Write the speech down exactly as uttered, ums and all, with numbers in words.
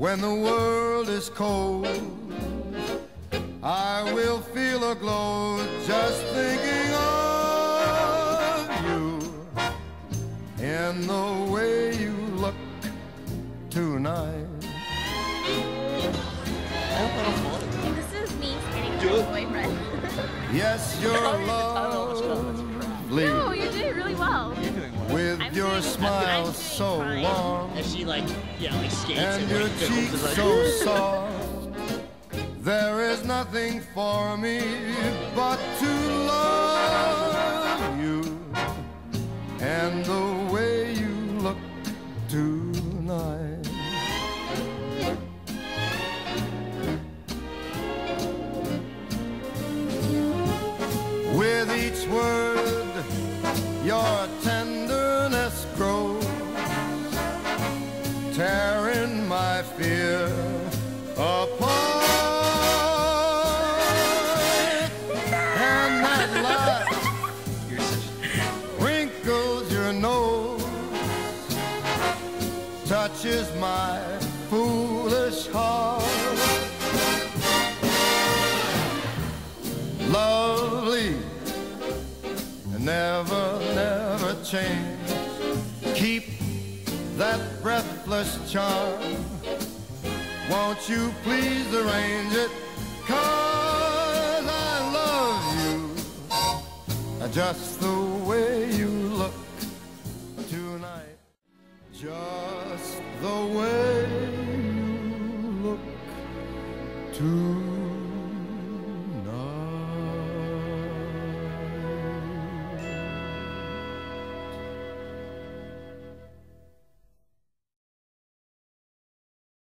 When the world is cold, I will feel a glow just thinking of you and the way you look tonight. This is me standing with my boyfriend. Yes, you're lovely. No, you're doing really well. You're doing well. With I'm your doing, smile I'm so fine. warm And she like, yeah, like skates and and, your like, fiddles cheeks and, like, so soft. There is nothing for me but to love you and the way you look tonight. With each word, your tenderness grows, tearing my fear apart. And that laugh wrinkles your nose, touches my foolish heart. Lovely, never, never change. Keep that breathless charm. Won't you please arrange it? 'Cause I love you just the way you look tonight. Just the way you look tonight.